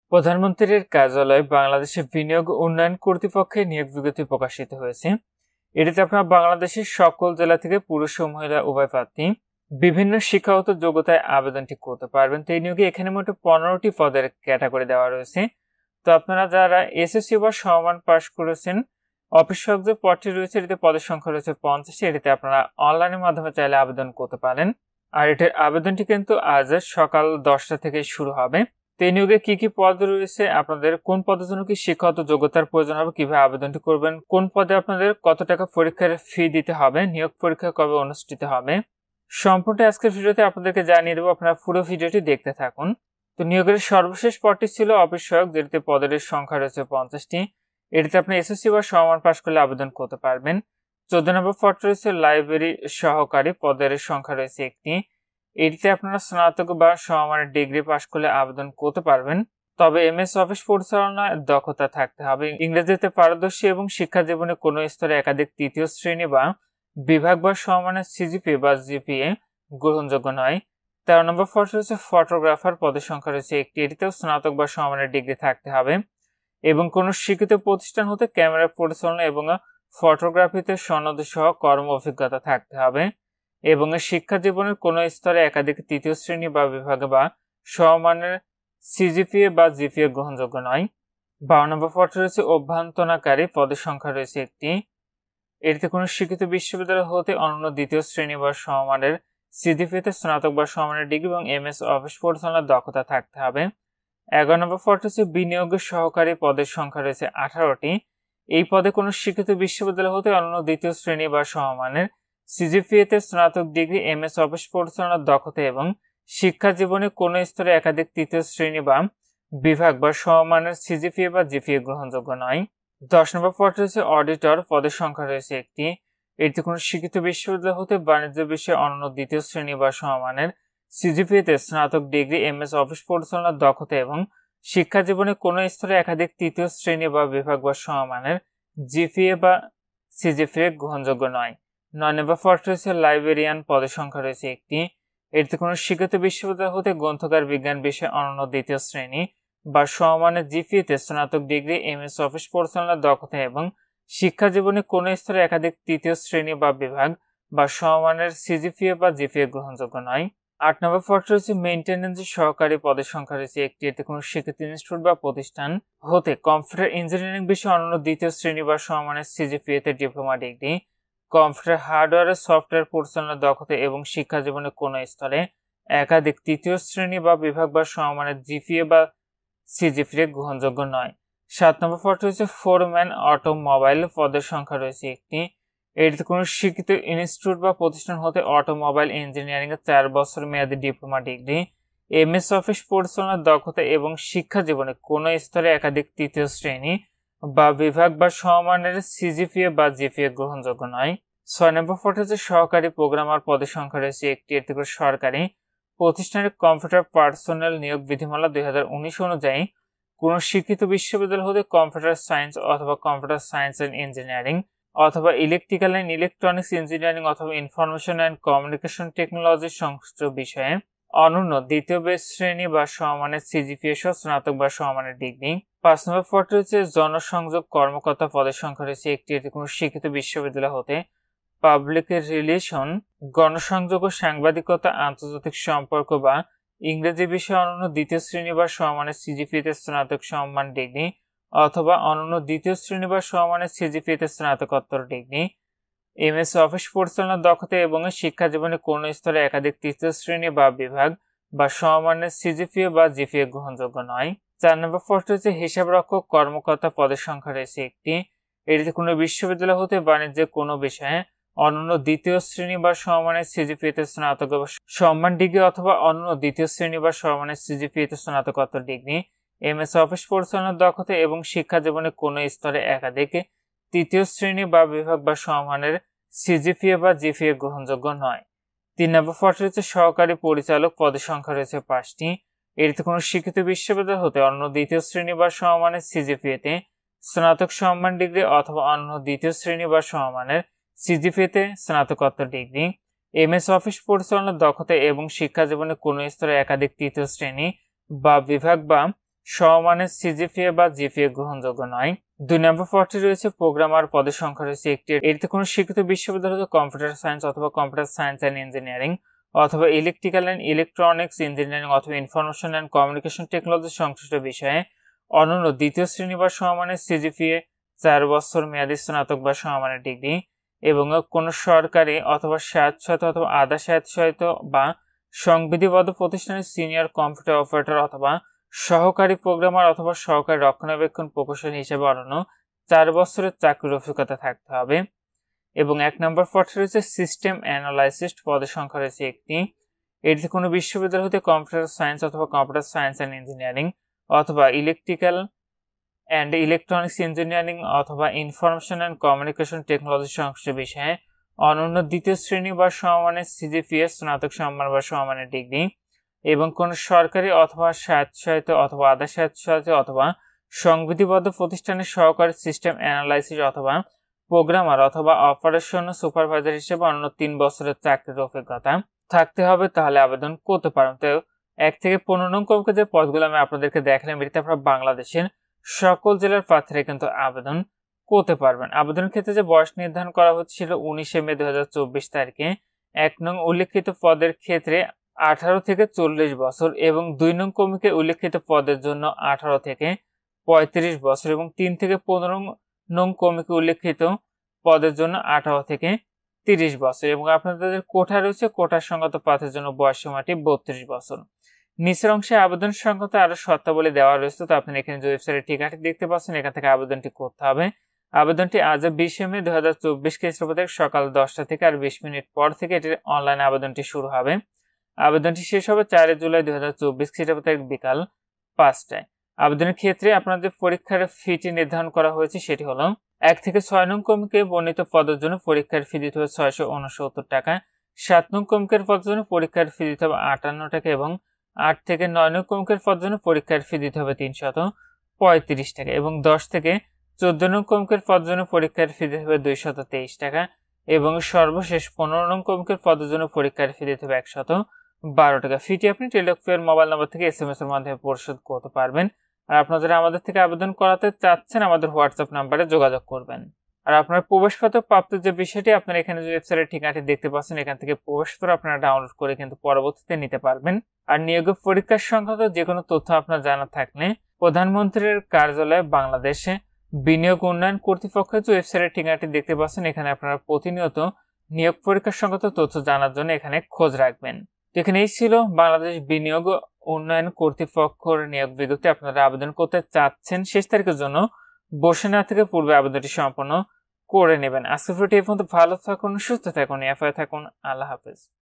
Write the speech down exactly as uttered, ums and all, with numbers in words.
প্রধানমন্ত্রীর কার্যালয় বাংলাদেশে বিনিয়োগ উন্নয়ন কর্তৃপক্ষের নিয়োগ বিজ্ঞপ্তি প্রকাশিত হয়েছে। এটিতে আপনারা বাংলাদেশের সকল জেলা থেকে পুরুষ ও মহিলা উভয় প্রার্থী বিভিন্ন শিক্ষাগত যোগ্যতায় আবেদনটি করতে পারবেন। তো এই নিয়োগে এখানে মোট পনেরোটি পদের ক্যাটাগরি দেওয়া রয়েছে। তো আপনারা যারা এসএসসি বা সমমান পাশ করেছেন, অফিস সহযোগ যে পদটি রয়েছে এটিতে পদের সংখ্যা রয়েছে পঞ্চাশটি। এটিতে আপনারা অনলাইনের মাধ্যমে চাইলে আবেদন করতে পারেন। আর এটির আবেদনটি কিন্তু আজ সকাল দশটা থেকে শুরু হবে। তো এই নিয়োগে কি কি পদ রয়েছে, আপনাদের কোন পদের জন্য কি শিক্ষাগত যোগ্যতার প্রয়োজন হবে, কিভাবে আবেদনটি করবেন, কোন পদে আপনাদের কত টাকা পরীক্ষার ফি দিতে হবে, নিয়োগ পরীক্ষা কবে অনুষ্ঠিত হবে, সম্পূর্ণ আজকের ভিডিওতে আপনাদেরকে জানিয়ে দেবো। আপনারা পুরো ভিডিওটি দেখতে থাকুন। তো নিয়োগের সর্বশেষ পদটি ছিল অফিস সহায়ক, যেটিতে পদের সংখ্যা রয়েছে পঞ্চাশটি। এটিতে আপনি এসএসসি বা সমমান পাশ করলে আবেদন করতে পারবেন। চোদ্দ নম্বর পদটি রয়েছে লাইব্রেরি সহকারী, পদের সংখ্যা রয়েছে একটি। এটিতে আপনারা স্নাতক বা সমমানের ডিগ্রি পাশ করলে আবেদন করতে পারবেন। তবে এমএস অফিস পরিচালনায় দক্ষতা থাকতে হবে, ইংরেজিতে পারদর্শী এবং শিক্ষা জীবনে কোনো স্তরে একাধিক তৃতীয় শ্রেণী বা বিভাগ বা সমমানের সিজিপি বা জিপিএ গ্রহণযোগ্য নয়। তেরো নম্বর পদ রয়েছে ফটোগ্রাফার, পদের সংখ্যা রয়েছে একটি। এটিতেও স্নাতক বা সমমানের ডিগ্রি থাকতে হবে এবং কোনো স্বীকৃত প্রতিষ্ঠান হতে ক্যামেরা পরিচালনা এবং ফটোগ্রাফিতে সনদ সহ কর্ম অভিজ্ঞতা থাকতে হবে এবং শিক্ষা জীবনের কোনো স্তরে একাধিক তৃতীয় শ্রেণী বা বিভাগে বা সমমানের সিজিপিএ বা জিপিএ গ্রহণযোগ্য নয়। বারো নম্বর পদ রয়েছে অভ্যন্তরণকারী, পদের সংখ্যা রয়েছে একটি। এটিতে কোনো স্বীকৃত বিশ্ববিদ্যালয় হতে অনন্য দ্বিতীয় শ্রেণী বা সমমানের সিজিপিএতে স্নাতক বা সমমানের ডিগ্রি এবং এমএস অফিস পরিচালনার দক্ষতা থাকতে হবে। এগারো নম্বর পদ রয়েছে বিনিয়োগ সহকারী, পদের সংখ্যা রয়েছে আঠারোটি। এই পদে কোনো স্বীকৃত বিশ্ববিদ্যালয় হতে অনন্য দ্বিতীয় শ্রেণী বা সমমানের সিজিপিএতে স্নাতক ডিগ্রি, এমএস অফিস পরিচালনার দক্ষতা এবং শিক্ষা জীবনে কোনো স্তরে একাধিক তৃতীয় শ্রেণী বা বিভাগ বা সমমানের সিজিপিএ বা জিপিএ গ্রহণযোগ্য নয়। দশ নম্বর পদ রয়েছে অডিটর, পদের সংখ্যা রয়েছে একটি। এটিতে কোনো স্বীকৃত বিশ্ববিদ্যালয় হতে বাণিজ্য বিষয়ে অনন্য দ্বিতীয় শ্রেণী বা সমমানের সিজিপিএতে স্নাতক ডিগ্রি, এমএস অফিস পরিচালনার দক্ষতা এবং শিক্ষা জীবনে কোনো স্তরে একাধিক তৃতীয় শ্রেণী বা বিভাগ বা সমমানের জিপিএ বা সিজিপিএ গ্রহণযোগ্য নয়। নয় নম্বর পদ রয়েছে লাইব্রেরিয়ান, পদের সংখ্যা রয়েছে একটি। এটিতে কোনো স্বীকৃত বিশ্ববিদ্যালয় হতে গ্রন্থাগার বিজ্ঞান বিষয়ে অনন্য দ্বিতীয় শ্রেণী বা সমমানের জিপিএতে স্নাতক ডিগ্রি, এমএস অফিস পরিচালনার দক্ষতা এবং শিক্ষা জীবনে কোনো স্তরে একাধিক তৃতীয় শ্রেণী বা বিভাগ বা সমমানের সিজিপিএ বা জিপিএ গ্রহণযোগ্য নয়। আট নম্বর পদ রয়েছে মেইনটেনেন্স সহকারী, পদের সংখ্যা রয়েছে একটি। এতে কোনো স্বীকৃত ইনস্টিটিউট বা প্রতিষ্ঠান হতে কম্পিউটার ইঞ্জিনিয়ারিং বিষয়ে অনন্য দ্বিতীয় শ্রেণী বা সমমানের সিজিপিএতে diploma degree, computer hardware software পরিচালনার দক্ষতা এবং শিক্ষা জীবনে কোনো স্তরে একাধিক তৃতীয় শ্রেণী বা বিভাগ বা সমমানের জিপিএ বা সিজিপিএ গ্রহণযোগ্য নয়। সাত নম্বর পদ রয়েছে ফোরম্যান অটোমোবাইল, পদের সংখ্যা রয়েছে একটি। এটিতে কোনো স্বীকৃত ইনস্টিটিউট বা প্রতিষ্ঠান হতে অটোমোবাইল ইঞ্জিনিয়ারিং এর চার বছর মেয়াদী ডিপ্লোমা ডিগ্রি, এমএস অফিস পরিচালনার দক্ষতা এবং শিক্ষা জীবনে কোনো স্তরে একাধিক তৃতীয় শ্রেণী বা বিভাগ বা সমমানের সিজিপিএ বা জিপিএ গ্রহণযোগ্য নয়। ছয় নম্বর পদ হচ্ছে সহকারী প্রোগ্রামার, পদের সংখ্যা রয়েছে একটি। এটি করে সরকারি প্রতিষ্ঠানের কম্পিউটার পার্সোনেল নিয়োগ বিধিমালা দুই হাজার উনিশ অনুযায়ী কোন স্বীকৃত বিশ্ববিদ্যালয় হতে কম্পিউটার সায়েন্স অথবা কম্পিউটার সায়েন্স অ্যান্ড ইঞ্জিনিয়ারিং অথবা ইলেকট্রিক্যাল অ্যান্ড ইলেকট্রনিক্স ইঞ্জিনিয়ারিং অথবা ইনফরমেশন অ্যান্ড কমিউনিকেশন টেকনোলজি সংশ্লিষ্ট বিষয়ে অনন্য দ্বিতীয় বেস শ্রেণী বা সমমানের সিজিপিএ সহ স্নাতক বা সমমানের ডিগ্রি। পাঁচ নম্বর পদ রয়েছে জনসংযোগ কর্মকর্তা, পদের সংখ্যা রয়েছে একটি। এটি কোনো স্বীকৃত বিশ্ববিদ্যালয় হতে পাবলিক রিলেশন, গণসংযোগ ও সাংবাদিকতা, আন্তর্জাতিক সম্পর্ক বা ইংরেজি বিষয়ে অনন্য দ্বিতীয় শ্রেণী বা সমমানের সিজিপিএতে স্নাতক সমমান ডিগ্রি অথবা অনন্য দ্বিতীয় শ্রেণী বা সমমানের সিজিপিএতে স্নাতকোত্তর ডিগ্রি, এমএস অফিস পরিচালনার দক্ষতা এবং শিক্ষা জীবনে কোনো স্তরে একাধিক তৃতীয় শ্রেণী বা বিভাগ বা সমমানের সিজিপিএ বা জিপিএ গ্রহণযোগ্য নয়। চার নম্বর পদ হচ্ছে হিসাবরক্ষক কর্মকর্তা, পদের সংখ্যা রয়েছে একটি। এটিতে কোনো বিশ্ববিদ্যালয় হতে বাণিজ্যের কোনো বিষয়ে অনন্য দ্বিতীয় শ্রেণী বা সমমানের সিজিপিএতে স্নাতক সম্মান ডিগ্রি অথবা অনন্য দ্বিতীয় শ্রেণী বা সমমানের সিজিপিএতে স্নাতকোত্তর ডিগ্রি, এমএস অফিস পরিচালনার দক্ষতা এবং শিক্ষা জীবনে কোনো স্তরে একাধিক তৃতীয় শ্রেণী বা বিভাগ বা সমমানের সিজিপিএ বা জিপিএ গ্রহণযোগ্য নয়। তিন নম্বর পদ রয়েছে সহকারী পরিচালক, পদের সংখ্যা রয়েছে পাঁচটি। এটিতে কোনো স্বীকৃত বিশ্ববিদ্যালয় হতে অন্য দ্বিতীয় শ্রেণী বা সমমানের সিজিপিএতে স্নাতক সম্মান ডিগ্রি অথবা অন্য দ্বিতীয় শ্রেণী বা সমমানের সিজিপিএতে স্নাতকোত্তর ডিগ্রি, এমএস অফিস পরিচালনার দক্ষতা এবং শিক্ষা জীবনে কোনো স্তরে একাধিক তৃতীয় শ্রেণী বা বিভাগ বা সমমানের সিজিপিএ বা জিপিএ গ্রহণযোগ্য নয়। দুই নম্বর পদটি রয়েছে প্রোগ্রামার, পদের সংখ্যা রয়েছে একটি। এটিতে কোনো স্বীকৃত বিশ্ববিদ্যালয় কম্পিউটার সায়েন্স অথবা কম্পিউটার সায়েন্স অ্যান্ড ইঞ্জিনিয়ারিং অথবা ইলেকট্রিক্যাল অ্যান্ড ইলেকট্রনিক্স ইঞ্জিনিয়ারিং অথবা ইনফরমেশন অ্যান্ড কমিউনিকেশন টেকনোলজি সংশ্লিষ্ট বিষয়ে অনন্য দ্বিতীয় শ্রেণী বা সমমানের সিজিপিএ, চার বছর মেয়াদী স্নাতক বা সমমানের ডিগ্রি এবং কোনো সরকারি অথবা স্বায়ত্তশাসিত অথবা আধা স্বায়ত্তশাসিত বা সংবিধিবদ্ধ প্রতিষ্ঠানের সিনিয়র কম্পিউটার অপারেটর অথবা সহকারী প্রোগ্রামার অথবা সহকারী রক্ষণাবেক্ষণ প্রকৌশলী হিসেবে অনন্য চার বছরের চাকরির অভিজ্ঞতা থাকতে হবে। এবং এক নম্বর পদটি রয়েছে সিস্টেম অ্যানালাইসিস্ট, পদের সংখ্যা রয়েছে একটি। এটিতে কোনো বিশ্ববিদ্যালয় হতে কম্পিউটার সায়েন্স অথবা কম্পিউটার সায়েন্স অ্যান্ড ইঞ্জিনিয়ারিং অথবা ইলেকট্রিক্যাল অ্যান্ড ইলেকট্রনিক্স ইঞ্জিনিয়ারিং অথবা ইনফরমেশন অ্যান্ড কমিউনিকেশন টেকনোলজি সংশ্লিষ্ট বিষয়ে অনন্য দ্বিতীয় শ্রেণী বা সমমানের সিজিপিএ, স্নাতক সম্মান বা সমমানের ডিগ্রি এবং কোন সরকারি অথবা স্বায়ত্তশাসিত অথবা আধা স্বায়ত্তশাসিত অথবা সংবিধিবদ্ধ প্রতিষ্ঠানের সহকারী সিস্টেম অ্যানালাইসিস অথবা প্রোগ্রামার অথবা অপারেশন সুপারভাইজার হিসেবে অন্য তিন বছরের চাকরির অভিজ্ঞতা থাকতে হবে, তাহলে আবেদন করতে পারেন। তো এক থেকে পনেরো নং কমকে যে পদগুলো আমি আপনাদেরকে দেখালাম, এটিতে আপনারা বাংলাদেশের সকল জেলার প্রার্থীরা কিন্তু আবেদন করতে পারবেন। আবেদনের ক্ষেত্রে যে বয়স নির্ধারণ করা হচ্ছিল উনিশে মে দুই হাজার চব্বিশ তারিখে এক নং উল্লেখিত পদের ক্ষেত্রে আঠারো থেকে চল্লিশ বছর এবং দুই নং কমিকে উল্লেখিত পদের জন্য আঠারো থেকে পঁয়ত্রিশ বছর এবং তিন থেকে পনেরো নং কমিকে উল্লেখিত পদের জন্য আঠারো থেকে তিরিশ বছর এবং আপনাদের কোটা রয়েছে, কোটার সংগত প্রার্থীর জন্য বয়স সীমাটি বত্রিশ বছর। নিচের অংশে আবেদন সংক্রান্ত আরো শর্তাবলী দেওয়া রয়েছে, তো আপনি এখানে যে ওয়েবসাইটের ঠিকানাটি দেখতে পাচ্ছেন এখান থেকে আবেদনটি করতে হবে। আবেদনটি আজ বিশে মে দুই হাজার চব্বিশ খ্রিস্টাব্দে সকাল দশটা থেকে আর বিশ মিনিট পর থেকে এটির অনলাইন আবেদনটি শুরু হবে। আবেদনটি শেষ হবে চারই জুলাই দুই হাজার চব্বিশ খ্রিস্টাব্দে বিকাল পাঁচটায়। আবেদনের ক্ষেত্রে আপনার যে পরীক্ষার ফিটি নির্ধারণ করা হয়েছে সেটি হলো এক থেকে ছয় নং কমিকে বর্ণিত পদের জন্য পরীক্ষার ফি দিতে হবে ছয়শো উনসত্তর টাকা, সাত নং কমিকের পদের জন্য পরীক্ষার ফি দিতে হবে আটান্ন টাকা এবং আট থেকে নয় নং কমিকের পদের জন্য পরীক্ষার ফি দিতে হবে তিনশত পঁয়ত্রিশ টাকা এবং দশ থেকে চোদ্দ নং কমিকের পদের জন্য পরীক্ষার ফি দিতে হবে দুইশত তেইশ টাকা এবং সর্বশেষ পনেরো নং কমিকের পদের জন্য পরীক্ষার ফি দিতে হবে একশত বারো টাকা। ফিটি আপনি টেলিটকের মোবাইল নাম্বার থেকে এস এম এস এর মাধ্যমে পরিশোধ করতে পারবেন। আর আপনারা যারা আমাদের থেকে আবেদন করাতে চাচ্ছেন আমাদের হোয়াটসঅ্যাপ নাম্বারে যোগাযোগ করবেন। আর আপনার প্রবেশপত্র প্রাপ্তির যে বিষয়টি আপনারা এখানে যে ওয়েবসাইটের ঠিকানাটি দেখতে পাচ্ছেন এখান থেকে প্রবেশপত্র আপনারা ডাউনলোড করে কিন্তু পরবর্তীতে নিতে পারবেন। আর নিয়োগ পরীক্ষার সংক্রান্ত যে কোনো তথ্য আপনার জানা থাকলে প্রধানমন্ত্রীর কার্যালয়ে বাংলাদেশে বিনিয়োগ উন্নয়ন কর্তৃপক্ষের যে ওয়েবসাইটের ঠিকানাটি দেখতে পাচ্ছেন এখানে আপনারা প্রতিনিয়ত নিয়োগ পরীক্ষার সংক্রান্ত তথ্য জানার জন্য এখানে খোঁজ রাখবেন। এখানে এই ছিল বাংলাদেশ বিনিয়োগ উন্নয়ন কর্তৃপক্ষের নিয়োগ বিজ্ঞপ্তি। আপনারা আবেদন করতে চাচ্ছেন শেষ তারিখের জন্য বসে না থেকে পূর্বে আবেদনটি সম্পন্ন করে নেবেন। আজকের ভিডিওটি এই পর্যন্ত। ভালো থাকুন, সুস্থ থাকুন, এফআই থাকুন। আল্লাহ হাফেজ।